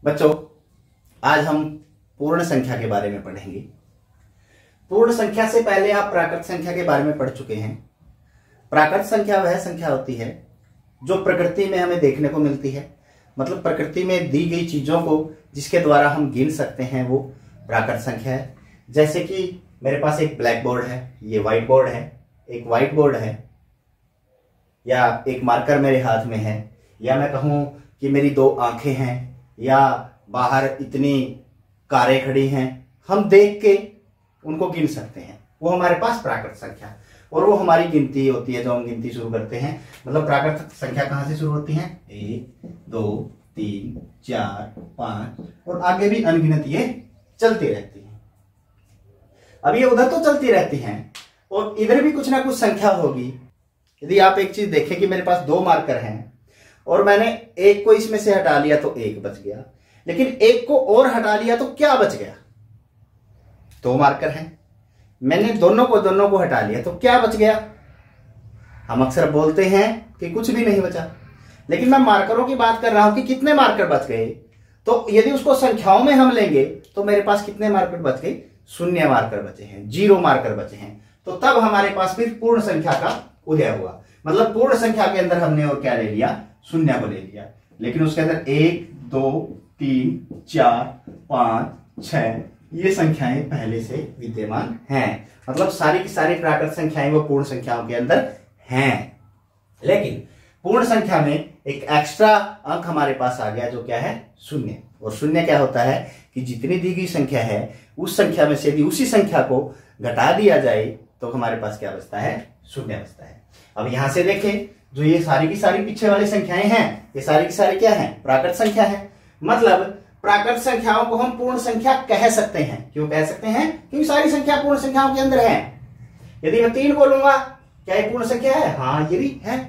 बच्चों, आज हम पूर्ण संख्या के बारे में पढ़ेंगे। पूर्ण संख्या से पहले आप प्राकृत संख्या के बारे में पढ़ चुके हैं। प्राकृत संख्या वह संख्या होती है जो प्रकृति में हमें देखने को मिलती है, मतलब प्रकृति में दी गई चीजों को जिसके द्वारा हम गिन सकते हैं, वो प्राकृत संख्या है। जैसे कि मेरे पास एक ब्लैक बोर्ड है, ये व्हाइट बोर्ड है, एक व्हाइट बोर्ड है, या एक मार्कर मेरे हाथ में है, या मैं कहूं कि मेरी दो आंखें हैं, या बाहर इतनी कारें खड़ी हैं। हम देख के उनको गिन सकते हैं, वो हमारे पास प्राकृत संख्या, और वो हमारी गिनती होती है जो हम गिनती शुरू करते हैं। मतलब प्राकृत संख्या कहां से शुरू होती है? 1 2 3 4 5 और आगे भी अनगिनत ये चलती रहती है। अब ये उधर तो चलती रहती हैं और इधर भी कुछ ना कुछ संख्या होगी। यदि आप एक चीज देखें कि मेरे पास 2 मार्कर हैं और मैंने एक को इसमें से हटा लिया तो एक बच गया, लेकिन एक को और हटा लिया तो क्या बच गया? 2 मार्कर हैं, मैंने दोनों को हटा लिया तो क्या बच गया? हम अक्सर बोलते हैं कि कुछ भी नहीं बचा, लेकिन मैं मार्करों की बात कर रहा हूं कि कितने मार्कर बच गए। तो यदि उसको संख्याओं में हम लेंगे तो मेरे पास कितने मार्कर बच गए? 0 मार्कर बचे हैं, 0 मार्कर बचे हैं। तो तब हमारे पास फिर पूर्ण संख्या का उदय हुआ। मतलब पूर्ण संख्या के अंदर हमने और क्या ले लिया? 0 को ले लिया। लेकिन उसके अंदर 1 2 3 4 5 6 ये संख्याएं पहले से विद्यमान हैं। मतलब सारी की सारी प्राकृत संख्याएं वो पूर्ण संख्याओं के अंदर हैं। लेकिन पूर्ण संख्या में एक एक्स्ट्रा अंक हमारे पास आ गया, जो क्या है? 0। और 0 क्या होता है कि जितनी दी गई संख्या है उस संख्या में से यदि उसी संख्या को घटा दिया जाए तो हमारे पास क्या बचता है? 0 बचता है। अब यहां से देखें, जो ये सारी की सारी पीछे वाली संख्याएं हैं, ये सारी की सारी क्या है? प्राकृत संख्या है। मतलब प्राकृत संख्याओं को हम पूर्ण संख्या कह सकते हैं। क्यों कह सकते हैं? क्योंकि सारी संख्या पूर्ण संख्याओं के अंदर है। यदि मैं 3 को लूंगा, क्या ये पूर्ण संख्या है? हाँ, ये भी है।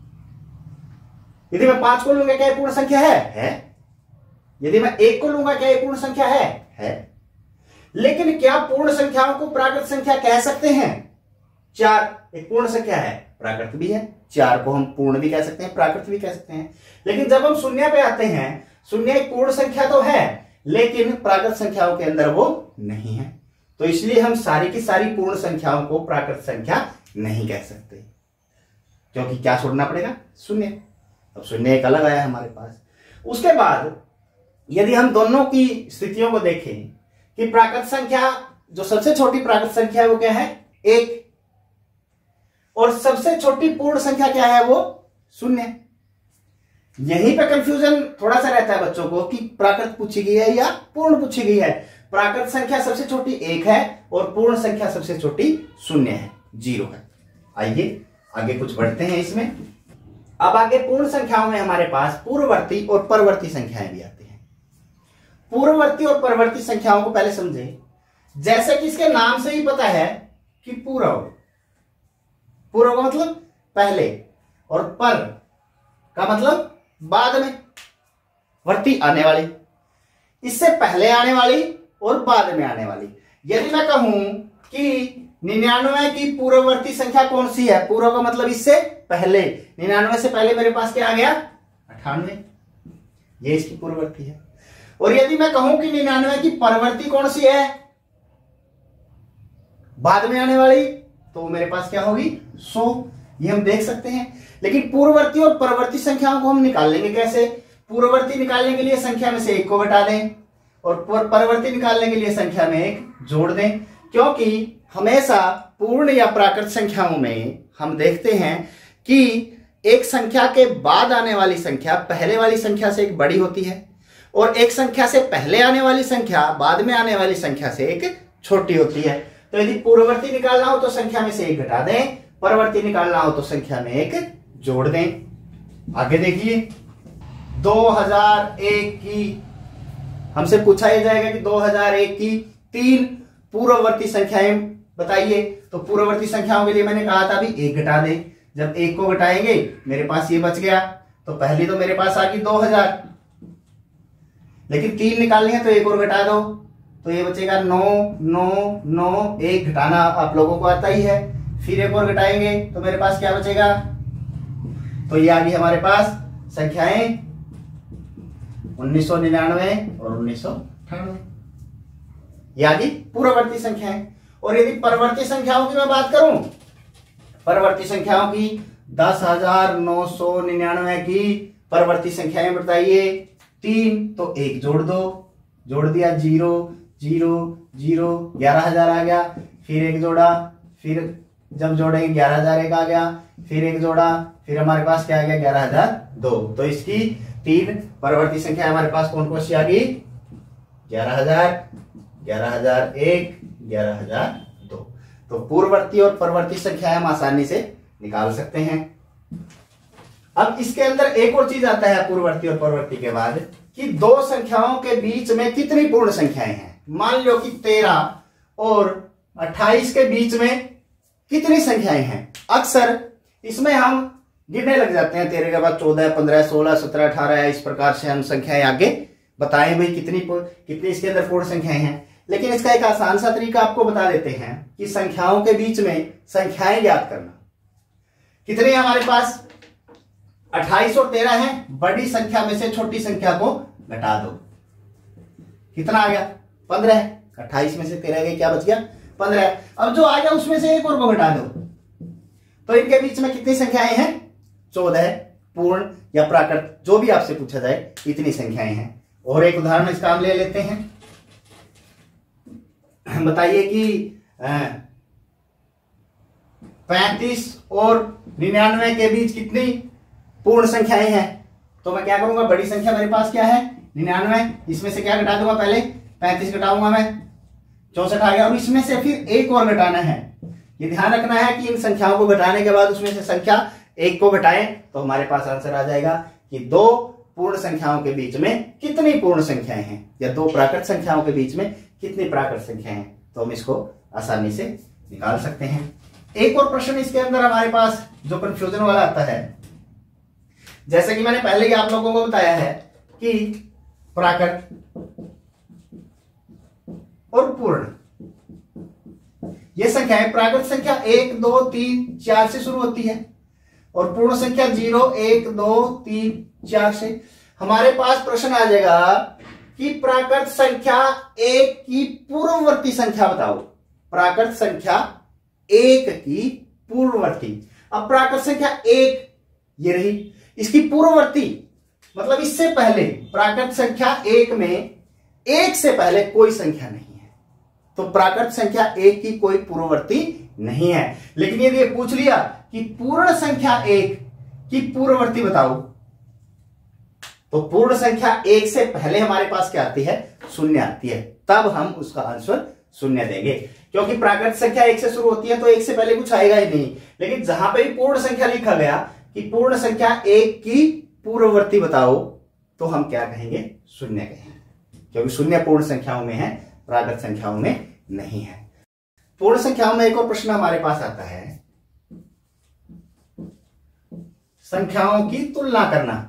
यदि मैं 5 को लूंगा, क्या ये पूर्ण संख्या है? यदि मैं 1 को लूंगा, क्या ये पूर्ण संख्या है? लेकिन क्या पूर्ण संख्याओं को प्राकृत संख्या कह सकते हैं? 4 एक पूर्ण संख्या है, प्राकृत भी है। 4 को हम पूर्ण भी कह सकते हैं, प्राकृत भी कह सकते हैं। लेकिन जब हम 0 पे आते हैं, 0 एक पूर्ण संख्या तो है, लेकिन प्राकृत संख्याओं के अंदर वो नहीं है। तो इसलिए हम सारी की सारी पूर्ण संख्याओं को प्राकृत संख्या नहीं कह सकते, क्योंकि क्या छोड़ना पड़ेगा? 0। अब 0 एक अलग आया हमारे पास। उसके बाद यदि हम दोनों की स्थितियों को देखें कि प्राकृत संख्या, जो सबसे छोटी प्राकृत संख्या है वो क्या है? 1, और सबसे छोटी पूर्ण संख्या क्या है? वो 0। यहीं पे कंफ्यूजन थोड़ा सा रहता है बच्चों को कि प्राकृत पूछी गई है या पूर्ण पूछी गई है। प्राकृत संख्या सबसे छोटी 1 है और पूर्ण संख्या सबसे छोटी 0 है, 0 है। आइए आगे कुछ बढ़ते हैं इसमें। अब आगे पूर्ण संख्याओं में हमारे पास पूर्ववर्ती और परवर्ती संख्याएं भी आती हैं। पूर्ववर्ती और परवर्ती संख्याओं को पहले समझे। जैसे कि इसके नाम से ही पता है कि पूर्व, पूर्व का मतलब पहले, और पर का मतलब बाद में, वर्ती आने वाली, इससे पहले आने वाली और बाद में आने वाली। यदि मैं कहूं कि 99 की पूर्ववर्ती संख्या कौन सी है? पूर्व का मतलब इससे पहले। 99 से पहले मेरे पास क्या आ गया? 98, ये इसकी पूर्ववर्ती है। और यदि मैं कहूं कि 99 की परवर्ती कौन सी है, बाद में आने वाली, तो मेरे पास क्या होगी? 100। ये हम देख सकते हैं। लेकिन पूर्ववर्ती और परवर्ती संख्याओं को हम निकाल लेंगे कैसे? पूर्ववर्ती निकालने के लिए संख्या में से 1 को घटा दें और परवर्ती निकालने के लिए संख्या में 1 जोड़ दें। क्योंकि हमेशा पूर्ण या प्राकृत संख्याओं में हम देखते हैं कि एक संख्या के बाद आने वाली संख्या पहले वाली संख्या से एक बड़ी होती है, और एक संख्या से पहले आने वाली संख्या बाद में आने वाली संख्या से एक छोटी होती है। तो यदि पूर्ववर्ती निकालना हो तो संख्या में से 1 घटा दें, परवर्ती निकालना हो तो संख्या में 1 जोड़ दें। आगे देखिए, 2001 की, हमसे पूछा यह जाएगा कि 2001 की 3 पूर्ववर्ती संख्याएं बताइए। तो पूर्ववर्ती संख्याओं के लिए मैंने कहा था अभी 1 घटा दें। जब 1 को घटाएंगे मेरे पास ये बच गया, तो पहली तो मेरे पास आ गई 2000, लेकिन 3 निकालनी है तो 1 और घटा दो, तो ये बचेगा 9 9 9। 1 घटाना आप लोगों को आता ही है। फिर 1 और घटाएंगे तो मेरे पास क्या बचेगा? तो ये आ गई हमारे पास संख्याएं 1999 और 1998। ये आदि पूर्ववर्ती संख्या है। और यदि परवर्ती संख्याओं की मैं बात करूं, परवर्ती संख्याओं की 10,999 की परवर्ती संख्याएं बताइए। 3 तो 1 जोड़ दो, जोड़ दिया 0 0 0, 11,000 आ गया। फिर 1 जोड़ा, फिर जब जोड़ेंगे 11,000 एक आ गया, फिर 1 जोड़ा, फिर हमारे पास क्या आ गया 11,002। तो इसकी 3 परवर्ती संख्या हमारे पास कौन कौन सी आ गई? 11,000, 11,001, 11,002। तो पूर्ववर्ती और परवर्ती संख्या हम आसानी से निकाल सकते हैं। अब इसके अंदर एक और चीज आता है पूर्ववर्ती और परवर्ती के बाद, कि दो संख्याओं के बीच में कितनी पूर्ण संख्याएं हैं। मान लो कि 13 और 28 के बीच में कितनी संख्याएं हैं। अक्सर इसमें हम गिनने लग जाते हैं, 13 के बाद 14, 15, 16, 17, 18, इस प्रकार से हम संख्याएं आगे बताएं भाई कितनी इसके अंदर पूर्ण संख्याएं हैं। लेकिन इसका एक आसान सा तरीका आपको बता देते हैं कि संख्याओं के बीच में संख्याएं ज्ञात करना। कितने हमारे पास 28 और 13 हैं। बड़ी संख्या में से छोटी संख्या को घटा दो, कितना आ गया 15। 28 में से 13 गए, क्या बच गया 15। अब जो आ गया उसमें से एक और को घटा दो, तो इनके बीच में कितनी संख्याएं हैं 14। पूर्ण या प्राकृत जो भी आपसे पूछा जाए इतनी संख्याएं हैं। और एक उदाहरण इसका हम ले लेते हैं। बताइए कि 35 और 99 के बीच कितनी पूर्ण संख्याएं हैं। तो मैं क्या करूंगा, बड़ी संख्या मेरे पास क्या है 99, इसमें से क्या घटा दूंगा, पहले 35 घटाऊंगा मैं, 64 आ गया। और इसमें से फिर एक और घटाना है। ये ध्यान रखना है कि इन संख्याओं को घटाने के बाद उसमें से संख्या एक को घटाएं तो हमारे पास आंसर आ जाएगा कि दो पूर्ण संख्याओं के बीच में कितनी पूर्ण संख्याएं हैं, या दो प्राकृत संख्याओं के बीच में कितनी प्राकृत संख्याएं हैं। तो हम इसको आसानी से निकाल सकते हैं। एक और प्रश्न इसके अंदर हमारे पास जो कंफ्यूजन वाला आता है, जैसे कि मैंने पहले ही आप लोगों को बताया है कि प्राकृत और पूर्ण ये संख्या है। प्राकृत संख्या 1 2 3 4 से शुरू होती है और पूर्ण संख्या 0 1 2 3 4 से। हमारे पास प्रश्न आ जाएगा कि प्राकृत संख्या 1 की पूर्ववर्ती संख्या बताओ। प्राकृत संख्या 1 की पूर्ववर्ती। अब प्राकृत संख्या 1 ये रही, इसकी पूर्ववर्ती मतलब इससे पहले प्राकृत संख्या 1 में 1 से पहले कोई संख्या नहीं है, तो प्राकृत संख्या 1 की कोई पूर्ववर्ती नहीं है। लेकिन यदि ये पूछ लिया कि पूर्ण संख्या 1 की पूर्ववर्ती बताओ, तो पूर्ण संख्या 1 से पहले हमारे पास क्या आती है, शून्य आती है। तब हम उसका आंसर शून्य देंगे, क्योंकि प्राकृत संख्या 1 से शुरू होती है तो 1 से पहले कुछ आएगा ही नहीं। लेकिन जहां पे भी पूर्ण संख्या लिखा गया कि पूर्ण संख्या 1 की पूर्ववर्ती बताओ, तो हम क्या कहेंगे, शून्य कहेंगे, क्योंकि शून्य पूर्ण संख्याओं में है, प्राकृत संख्याओं में नहीं है। पूर्ण संख्याओं में एक और प्रश्न हमारे पास आता है, संख्याओं की तुलना करना।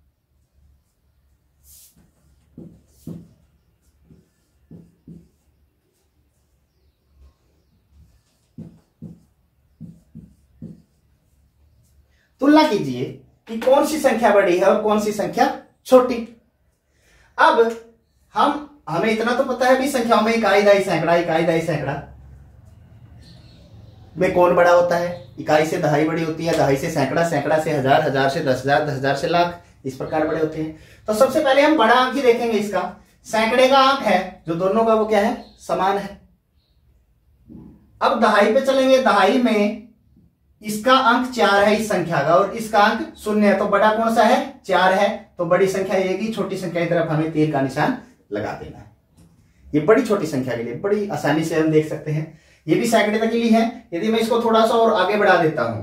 तुलना कीजिए कि कौन सी संख्या बड़ी है और कौन सी संख्या छोटी। अब हमें इतना तो पता है भी संख्याओं में इकाई दहाई सैकड़ा, इकाई दहाई सैकड़ा में कौन बड़ा होता है। इकाई से दहाई बड़ी होती है, दहाई से सैकड़ा, सैकड़ा से हजार, हजार से 10,000, 10,000 से लाख, इस प्रकार बड़े होते हैं। तो सबसे पहले हम बड़ा अंक ही देखेंगे इसका। सैकड़े का अंक है जो दोनों का वो क्या है, समान है। अब दहाई पे चलेंगे, दहाई में इसका अंक 4 है इस संख्या का और इसका अंक 0 है, तो बड़ा कौन सा है, 4 है। तो बड़ी संख्या ये की, छोटी संख्या की तरफ हमें तीर का निशान लगा देना है। ये बड़ी छोटी संख्या के लिए बड़ी आसानी से हम देख सकते हैं। ये भी सैकड़े तक के लिए है। यदि मैं इसको थोड़ा सा और आगे बढ़ा देता हूं,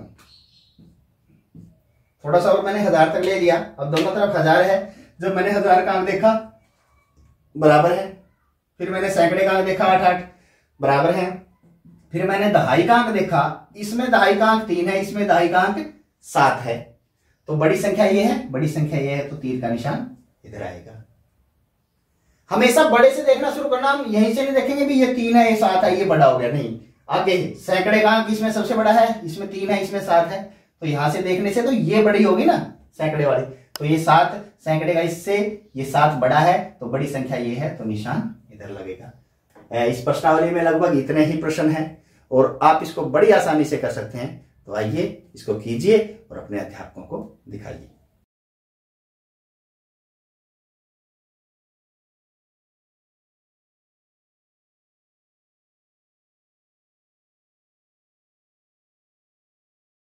थोड़ा सा और मैंने 1000 तक ले लिया, अब दोनों तरफ 1000 है। जब मैंने 1000 का अंक देखा बराबर है, फिर मैंने सैकड़े का अंक देखा 8 बराबर है, फिर मैंने दहाई का अंक देखा, इसमें दहाई का अंक 3 है, इसमें दहाई का अंक 7 है, तो बड़ी संख्या ये है, बड़ी संख्या ये है, तो तीर का निशान इधर आएगा। हमेशा बड़े से देखना शुरू करना, हम यहीं से नहीं देखेंगे भी ये 3 है, ये 7 है, ये बड़ा हो गया, नहीं। आगे सैकड़े का अंक इसमें सबसे बड़ा है, इसमें 3 है, इसमें 7 है, तो यहां से देखने से तो ये बड़ी होगी ना सैकड़े वाली, तो ये 7 सैकड़े का इससे, ये 7 बड़ा है तो बड़ी संख्या ये है, तो निशान इधर लगेगा। इस प्रश्नावली में लगभग इतने ही प्रश्न हैं और आप इसको बड़ी आसानी से कर सकते हैं। तो आइए इसको कीजिए और अपने अध्यापकों को दिखाइए।